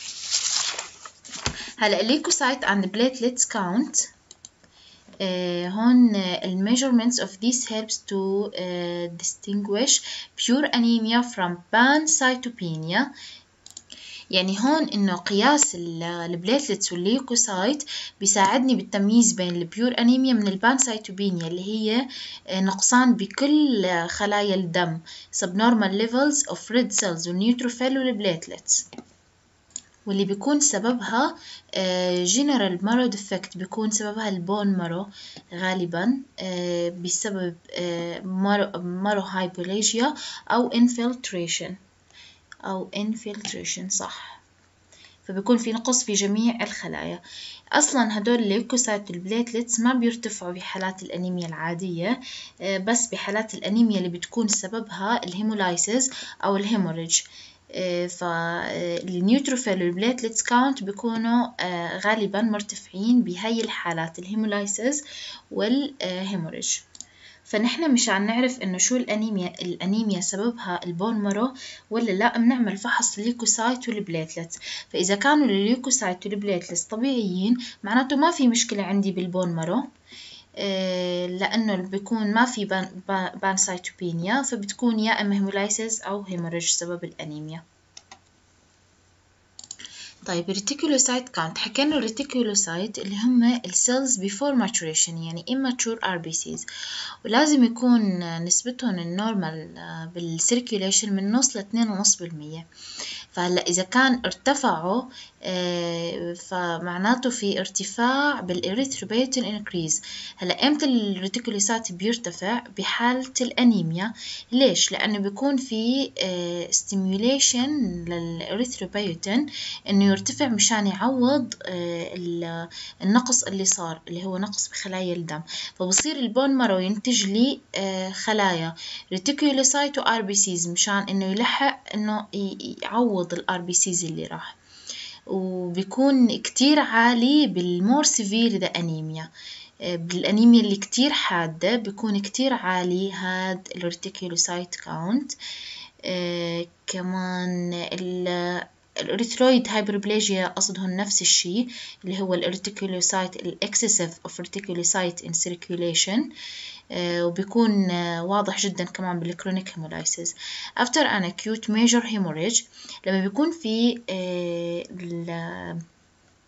هلا الليكوسايت and platelets count. آه هون ال measurements of this helps to uh, distinguish pure anemia from pancytopenia. يعني هون إنه قياس البليتلتس والليوكوسايت بيساعدني بالتمييز بين البيور أنيميا من البانسايتوبينيا اللي هي نقصان بكل خلايا الدم subnormal levels of red cells والنيوتروفيل والبليتلتس، واللي بيكون سببها جنرال مارو ديفكت، بيكون سببها البون مارو غالبا بسبب مارو هايبوليجيا أو infiltration أو infiltration صح. فبيكون في نقص في جميع الخلايا. أصلا هدول الليوكوسايت والبليتلتس ما بيرتفعوا بحالات الأنيميا العادية، بس بحالات الأنيميا اللي بتكون سببها الهيمولايسيس أو الهيموريج. فالنيوتروفيل والبليتلتس كاونت بيكونوا غالبا مرتفعين بهاي الحالات الهيمولايسيس والهيموريج. فنحن مشان نعرف إنه شو الأنيميا الأنيميا سببها البون مارو ولا لا، بنعمل فحص الليوكوسايت والبليتلتس. فإذا كانوا الليوكوسايت والبليتلتس طبيعيين معناته ما في مشكلة عندي بالبون مارو، لأنه بيكون ما في بان بانسايتوبينيا، فبتكون يا إما هيمولايسيس أو هيموريج سبب الأنيميا. طيب الريتيكولوسايت كاونت، حكينا الريتيكولوسايت اللي هم السيلز بيفور ماتوريشن يعني immature ار بي سيز، ولازم يكون نسبتهم النورمال بالسيركيوليشن من نص لاثنين ونص بالمية. فهلا إذا كان ارتفعوا فمعناته في ارتفاع بالإريثروبيتين إنكريز. هلا إمتى الريتيكولوسايت بيرتفع؟ بحالة الأنيميا. ليش؟ لأنه بيكون في ستيميوليشن للإريثروبيتين إنه يرتفع مشان يعوض النقص اللي صار اللي هو نقص بخلايا الدم، فبصير البون مارو ينتج لي خلايا ريتيكولوسايت و ار بي سيز مشان إنه يلحق إنه يعوض الار بي سيز اللي راح. وبيكون كتير عالي بالمور سيفير ذا أنيميا، بالأنيميا اللي كتير حادة بيكون كتير عالي هاد الريتيكولوسايت كاونت. آه كمان الإريثرويد هايبربليجيا قصدهم نفس الشيء اللي هو الإريتيكولوسايت الإكسسيف أوف ريتيكولوسايت إن سيركيوليشن، وبيكون واضح جدا كمان بالكرونيك هيمولايسيس. after an acute major hemorrhage لما بيكون في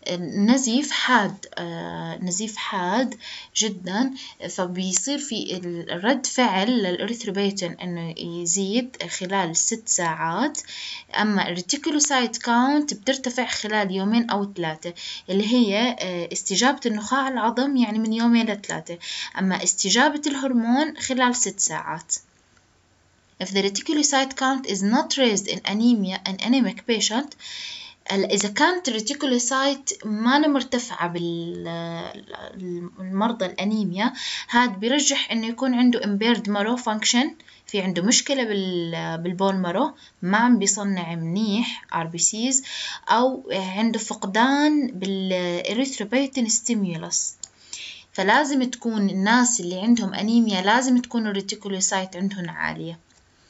النزيف حاد، نزيف حاد جدا، فبيصير في الرد فعل للإريثروبيتين إنه يزيد خلال ست ساعات. أما الريتيكولوسايت كاونت بترتفع خلال يومين أو ثلاثة، اللي هي استجابة النخاع العظم يعني من يومين لثلاثة. أما استجابة الهرمون خلال ست ساعات. If the reticulocyte count is not raised in anemia an anemic patient، إذا كانت الريتيكولوسايت ما مرتفعة بالمرضى الأنيميا، هاد بيرجح إنه يكون عنده impaired marrow function، في عنده مشكلة بالبون مارو، ما عم بيصنع منيح آر بي سيز، أو عنده فقدان بالإريثروبيتين ستيمولس. فلازم تكون الناس اللي عندهم أنيميا لازم تكون الريتيكولوسايت عندهم عالية.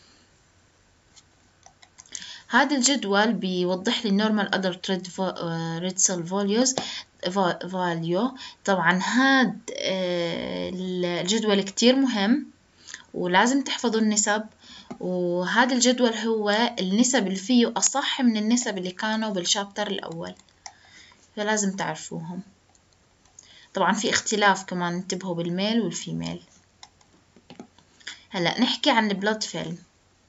هذا الجدول بيوضح لي normal adult red, red cell values value. طبعا هذا الجدول كتير مهم ولازم تحفظوا النسب، وهذا الجدول هو النسب اللي فيه أصح من النسب اللي كانوا بالشابتر الأول، فلازم تعرفوهم. طبعا في اختلاف كمان، انتبهوا بالميل والفيميل. هلأ نحكي عن البلود فيلم.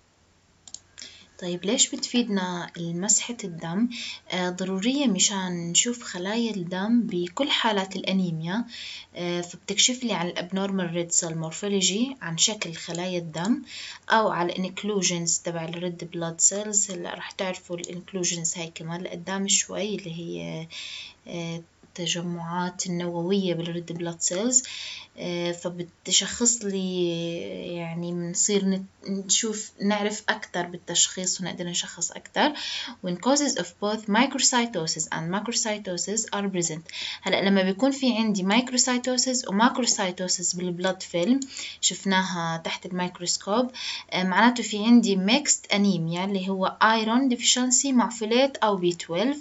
طيب ليش بتفيدنا مسحة الدم؟ آه ضرورية مشان نشوف خلايا الدم بكل حالات الأنيميا. آه فبتكشف لي عن الابنورمال ريد سيل مورفولوجي، عن شكل خلايا الدم، أو على الانكلوجنز تبع الريد بلاد سيلز. هلا رح تعرفوا الانكلوجنز هاي كمان لقدام شوي، اللي هي آه التجمعات النووية بالريد بلاد سيلز. فبتشخص لي يعني بنصير نشوف نعرف أكتر بالتشخيص ونقدر نشخص أكتر. when causes of both microcytosis and macrocytosis are present. هلأ لما بيكون في عندي microcytosis و macrocytosis بالبلد فيلم شفناها تحت الميكروسكوب، معناته في عندي mixed anemia اللي هو iron deficiency مع فوليت أو بي اثناشر.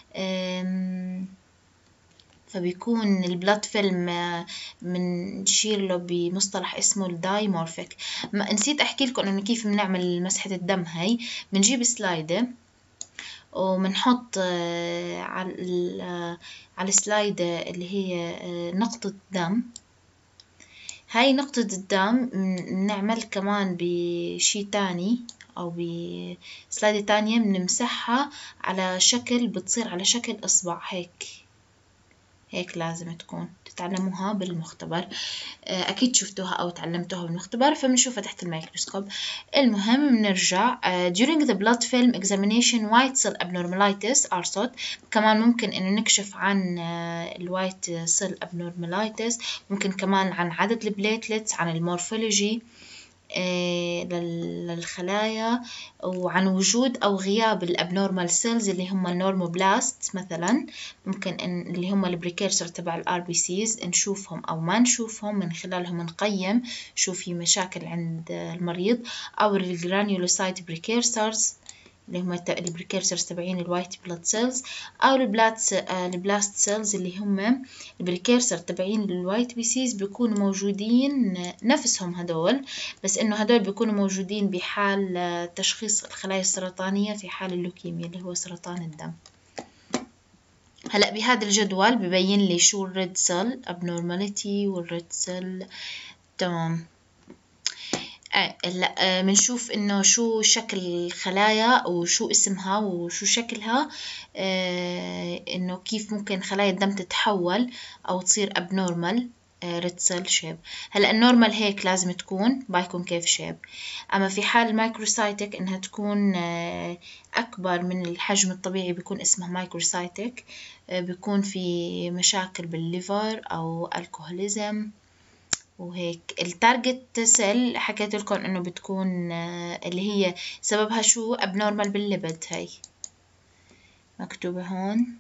فبيكون البلاد فيلم بنشير له بمصطلح اسمه الدايمورفيك. نسيت احكي لكم انه كيف بنعمل مسحة الدم. هاي بنجيب سلايدة وبنحط على على السلايدة اللي هي نقطة دم. هاي نقطة الدم بنعمل كمان بشي تاني أو بسلايدة تانية بنمسحها على شكل، بتصير على شكل إصبع هيك هيك لازم تكون. تتعلموها بالمختبر، أكيد شفتوها أو تعلمتوها بالمختبر، فبنشوفها تحت الميكروسكوب. المهم بنرجع during the blood film examination white cell abnormalities are sought. كمان ممكن إنه نكشف عن الوايت cell abnormalities، ممكن كمان عن عدد البليتلتس، عن المورفولوجي للخلايا، وعن وجود أو غياب الابنورمال سيلز اللي هم النورموبلاست مثلا. ممكن إن اللي هم البريكيرسر تبع الار بي سيز نشوفهم أو ما نشوفهم، من خلالهم نقيم شو في مشاكل عند المريض. أو الجرانيولوسايت بريكيرسرز اللي هم البريكيرسرز تبعين الوايت بلاد سيلز، أو البلات البلاست سيلز اللي هم البريكيرسر تبعين الوايت بي سيز بيكونوا موجودين نفسهم هدول، بس إنه هدول بيكونوا موجودين بحال تشخيص الخلايا السرطانية في حال اللوكيميا اللي هو سرطان الدم. هلأ بهذا الجدول ببين لي شو الريد سيل abnormality والريد سيل. تمام. هلا بنشوف انه شو شكل الخلايا وشو اسمها وشو شكلها، اه انه كيف ممكن خلايا الدم تتحول او تصير abnormal red cell shape. هلا النورمال هيك لازم تكون بايكونكيف شيب، اما في حال المايكروسايتك انها تكون اه اكبر من الحجم الطبيعي بيكون اسمها مايكروسايتك. اه بيكون في مشاكل بالليفر او الكحوليزم وهيك. التارجت سيل حكيت لكم انه بتكون اللي هي سببها شو abnormal بالليبيد، هاي مكتوبة هون،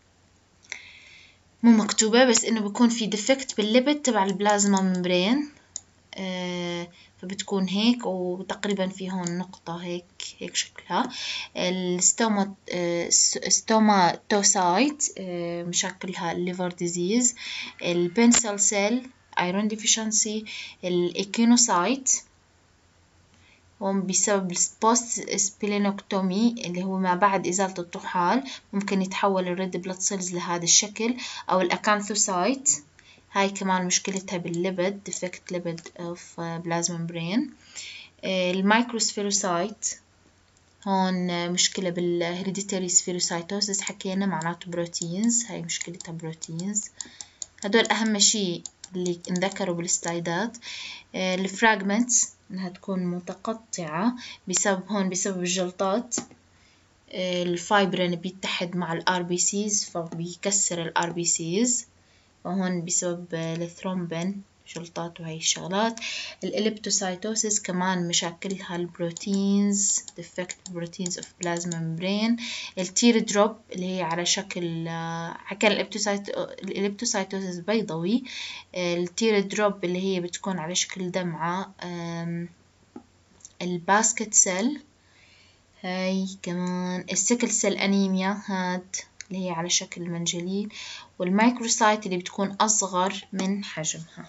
مو مكتوبة بس انه بيكون في ديفكت بالليبيد تبع البلازما ممبرين. آه فبتكون هيك، وتقريبا في هون نقطة هيك هيك شكلها. الستوما آه ستوماتوسايت آه مشاكلها الليفر ديزيز. البنسل سيل iron deficiency. الإيكينوسايت هون بسبب البوست سبلينوكتومي اللي هو ما بعد إزالة الطحال ممكن يتحول الريد بلاد سيلز لهذا الشكل، أو الأكانثوسايت هاي كمان مشكلتها بالليبد ديفكت ليبد اوف بلازما ممبرين. المايكروسفيروسايت هون مشكلة بالهيريديتاري سفيروسايتوسيس حكينا معناته بروتينز، هاي مشكلتها بروتينز. هدول أهم شيء اللي انذكروا بالسلايدات. الفراجمنتس انها تكون متقطعة بسبب هون بسبب الجلطات. الفايبرين بيتحد مع الار بي سيز فبيكسر الار بي سيز، وهون بسبب الثرومبين جلطات وهي الشغلات. الإليبتوسايتوسيس كمان مشاكلها البروتينز defect proteins of plasma membrane. التير دروب اللي هي على شكل حكينا الإليبتوسايتوسيس بيضوي، التير دروب اللي هي بتكون على شكل دمعة. الباسكت سيل هاي كمان. السيكل سيل أنيميا هاد اللي هي على شكل منجليل. والمايكروسايت اللي بتكون أصغر من حجمها.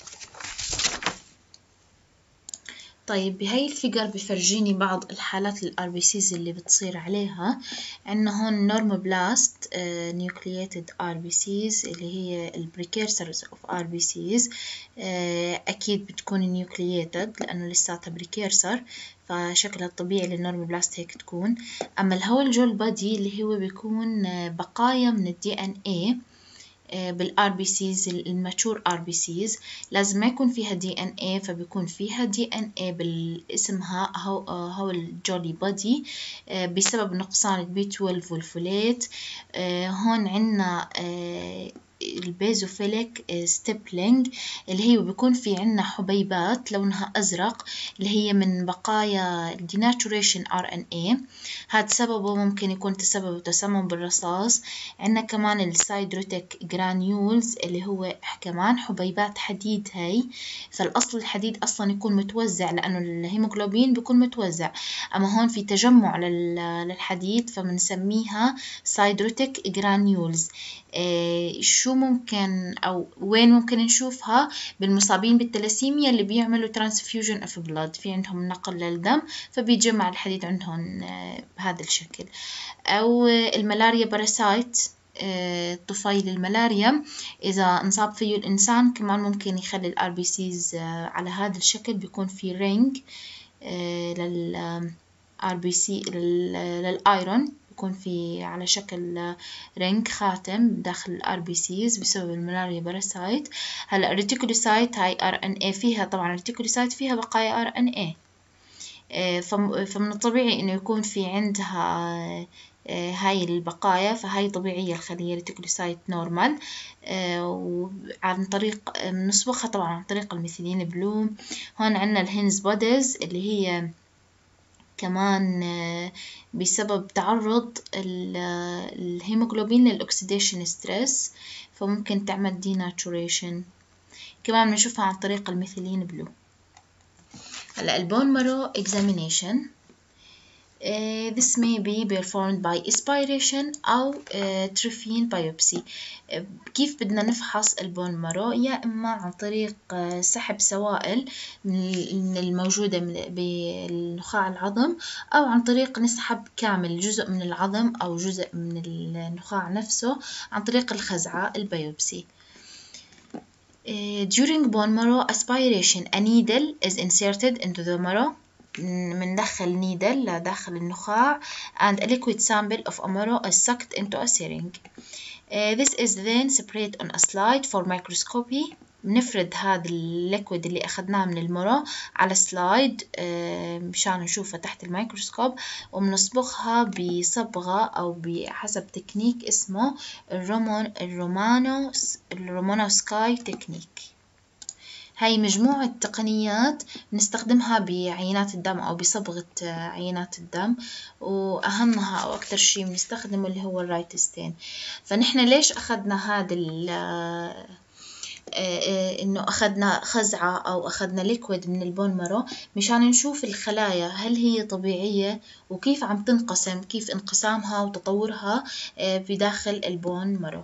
طيب بهاي الفيجر بفرجيني بعض الحالات الار بي سيز اللي بتصير عليها. عندنا هون نورموبلاست نيوكلييتد ار بي سيز اللي هي البريكيرسرز اوف ار بي سيز، اكيد بتكون نيوكلييتد لانه لساتها بريكيرسر، فشكلها الطبيعي للنورموبلاست هيك تكون. اما الهول جول بادي اللي هو بيكون بقايا من الدي ان اي بالار بي سيز الماتشور ار بي سيز، لازم ما يكون فيها دي ان اي، فبيكون فيها دي ان اي بالاسمها هو هو الجولي بادي بسبب نقصان البي اثنا عشر والفوليت. هون عندنا البيزوفيليك ستيبلينج اللي هي بيكون في عنا حبيبات لونها أزرق اللي هي من بقايا الديناتوريشن ار ان اي، هذا سببه ممكن يكون تسبب تسمم بالرصاص. عندنا كمان السايدروتيك جرانيولز اللي هو كمان حبيبات حديد هاي، فالأصل الحديد أصلا يكون متوزع لأنه الهيموغلوبين بيكون متوزع، أما هون في تجمع للحديد فبنسميها سايدروتيك جرانيولز. إيه شو ممكن أو وين ممكن نشوفها؟ بالمصابين بالتلاسيميا اللي بيعملوا ترانسفيوجن اوف بلاد، في عندهم نقل للدم فبيتجمع الحديد عندهم بهذا الشكل. أو الملاريا باراسايت، طفيل الملاريا إذا انصاب فيه الإنسان كمان ممكن يخلي الار بي سيز على هذا الشكل، بيكون في رينج لل ار بي سي للآيرون، يكون في على شكل رينج خاتم داخل الار بي سيز بسبب الملاريا باراسايت. هلا الريتيكولوسايت هاي ار ان اي فيها، طبعا الريتيكولوسايت فيها بقايا ار ان اي، فمن الطبيعي انه يكون في عندها هاي البقايا، فهاي طبيعية الخلية ريتيكولوسايت نورمال، وعن طريق نصبغها طبعا عن طريق الميثيلين بلو. هون عندنا الهينز بوديز اللي هي كمان بسبب تعرض الهيموغلوبين للأكسيديشن ستريس فممكن تعمل ديناتوريشن، كمان بنشوفها عن طريق الميثيلين بلو. هلا البون مارو examination Uh, this may be performed by aspiration أو uh, تريفين biopsy. uh, كيف بدنا نفحص البون مارو؟ يا إما عن طريق uh, سحب سوائل من الموجودة بالنخاع العظم، أو عن طريق نسحب كامل جزء من العظم أو جزء من النخاع نفسه عن طريق الخزعة البيوبسي. uh, during bone marrow aspiration a needle is inserted into the marrow. مندخل نيدل لداخل النخاع and a liquid sample of a marrow is sucked into a syringe. Uh, this is then separated on a slide for microscopy. بنفرد هذا الليكويد اللي أخذناه من المرة على سلايد uh, مشان نشوفها تحت الميكروسكوب، وبنصبغها بصبغة أو بحسب تكنيك اسمه الرومان الرومانو الرومانوسكاي تكنيك. هاي مجموعة تقنيات بنستخدمها بعينات الدم أو بصبغة عينات الدم، وأهمها أو أكتر شي بنستخدمه اللي هو الرايتستين. فنحن ليش أخذنا هذا إنه أخذنا خزعة أو أخذنا ليكويد من البون مارو؟ مشان نشوف الخلايا هل هي طبيعية وكيف عم تنقسم، كيف انقسامها وتطورها بداخل البون مارو.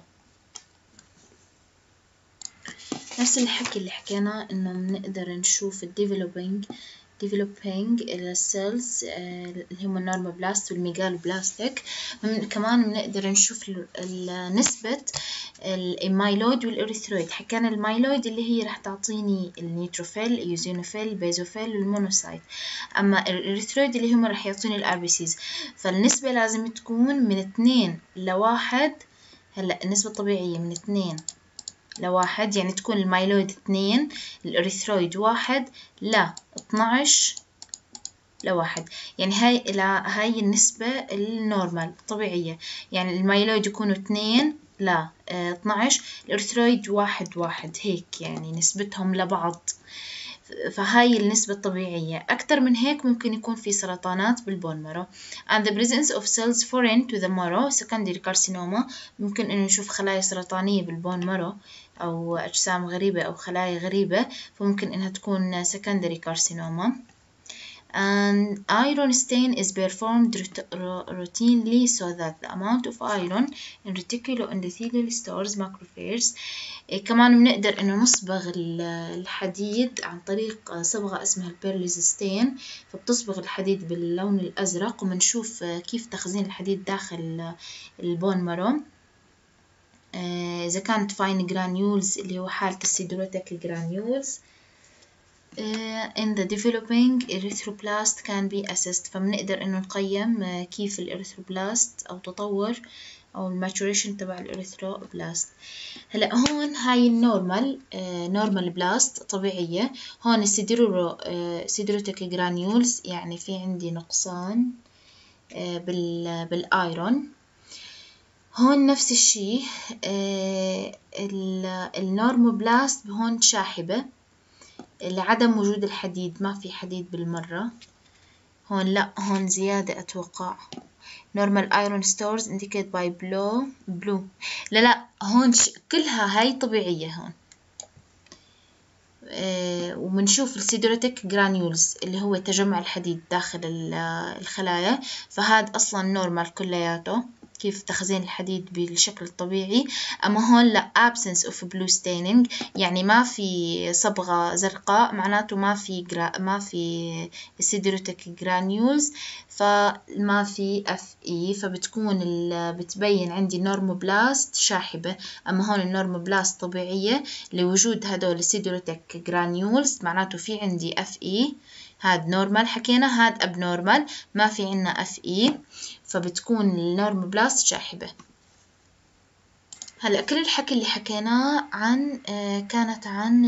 نفس الحكي اللي حكينا إنه بنقدر نشوف الديفلوبينج developing السيلز اللي هم النورموبلاست والميجالوبلاستيك. كمان بنقدر نشوف نسبة المايلويد والإريثرويد. حكينا المايلويد اللي هي رح تعطيني النيوتروفيل، اليوزينوفيل، بيزوفيل والمونوسايت، أما الإريثرويد اللي هم رح يعطيني الأربيسيز. فالنسبة لازم تكون من اثنين لواحد. هلا النسبة الطبيعية من اثنين لواحد، يعني تكون المايلويد اثنين، الإريثرويد واحد، لا اثناعش لواحد. يعني هاي هاي النسبة النورمال الطبيعية، يعني المايلويد يكونوا اثنين لا اثناعش، الإريثرويد واحد واحد، هيك يعني نسبتهم لبعض. فهاي النسبة الطبيعية. أكتر من هيك ممكن يكون في سرطانات بالبون مارو. and the presence of cells foreign to the marrow secondary carcinoma. ممكن إنه نشوف خلايا سرطانية بالبون مارو أو أجسام غريبة أو خلايا غريبة، فممكن إنها تكون secondary carcinoma. and iron stain is performed routinely so that the amount of iron in reticuloendothelial stores macrophages. كمان بنقدر إنه نصبغ الحديد عن طريق صبغة اسمها البيرلز ستين، فبتصبغ الحديد باللون الأزرق، وبنشوف كيف تخزين الحديد داخل البون مارو. إذا كانت فاين جرانيولز اللي هو حالة السيدروتيك جرانيولز. in the developing erythroblast can be assessed. فبنقدر إنه نقيم كيف الإريثروبلاست أو تطور أو الماتوريشن تبع الإريثروبلاست. هلا هون هاي النورمال نورمال بلاست طبيعية. هون السيدرو سيدروتيك جرانيولز، يعني في عندي نقصان بال بالايرون. هون نفس الشيء النورموبلاست هون شاحبة لعدم وجود الحديد، ما في حديد بالمرة. هون لا، هون زيادة أتوقع. normal iron stores indicate by blue blue لا لا هون ش... كلها هاي طبيعية هون. آه وبنشوف السيدروتيك جرانيولز اللي هو تجمع الحديد داخل الخلايا، فهذا أصلا نورمال كلياته كيف تخزين الحديد بالشكل الطبيعي. أما هون لا absence of blue staining، يعني ما في صبغة زرقاء، معناته ما في جرا... ما في سيدروتيك جرانيولز، فما في اف اي، فبتكون ال... بتبين عندي نورموبلاست شاحبة. أما هون النورموبلاست طبيعية لوجود هدول السيدروتيك جرانيولز، معناته في عندي اف اي، هاد نورمال حكينا، هاد اب نورمال ما في عنا اف اي، فبتكون النورموبلاست شاحبة. هلا كل الحكي اللي حكيناه عن آه كانت عن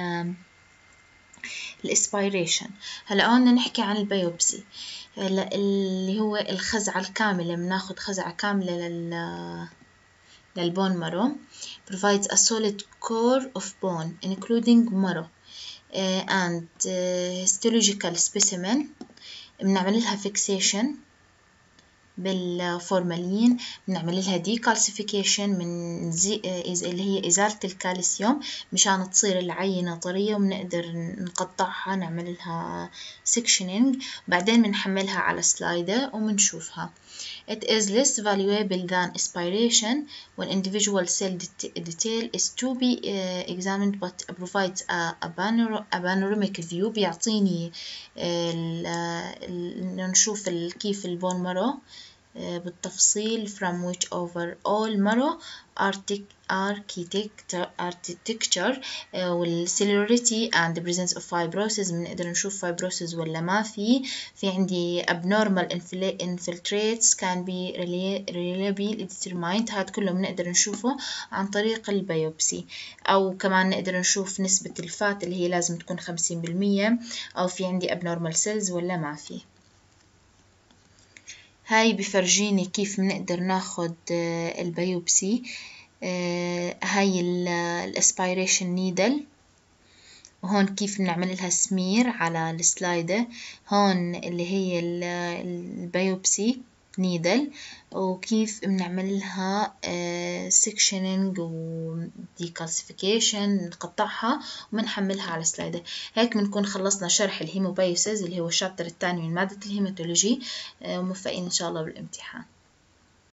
الاسبيريشن. هلا هون نحكي عن البيوبسي. هلا اللي هو الخزعة الكاملة، بناخد خزعة كاملة لل للبون مارو. provides a solid core of bone including marrow uh, and uh, histological specimen. بنعمل لها fixation بالفورمالين، بنعمل لها decalcification من زي اللي هي إزالة الكالسيوم مشان تصير العينة طرية، وبنقدر نقطعها نعمل لها sectioning، بعدين بنحملها على سلايدة وبنشوفها. It is less valuable than aspiration when individual cell detail is to be uh, examined, but provides a, a, panor a panoramic view. بيعطيني نشوف كيف البون مارو بالتفصيل from which over all marrow architecture architecture والcellularity and the presence of fibrosis. بنقدر نشوف fibrosis ولا ما في. في عندي abnormal infiltrates can be reliably determined. هاد كله بنقدر نشوفه عن طريق البيوبسي، أو كمان نقدر نشوف نسبة الفات اللي هي لازم تكون خمسين بالمية، أو في عندي abnormal cells ولا ما في. هاي بفرجيني كيف بنقدر ناخد البيوبسي. هاي الاسبيريشن نيدل، وهون كيف بنعمل لها سمير على السلايدة. هون اللي هي البيوبسي نيدل، وكيف بنعمل لها سكشنينج وديكالسيفيكيشن، نقطعها وبنحملها على سلايدة. هيك بنكون خلصنا شرح الهيموبايوسيس اللي هو الشابتر الثاني من مادة الهيماتولوجي، وموفقين إن شاء الله بالامتحان.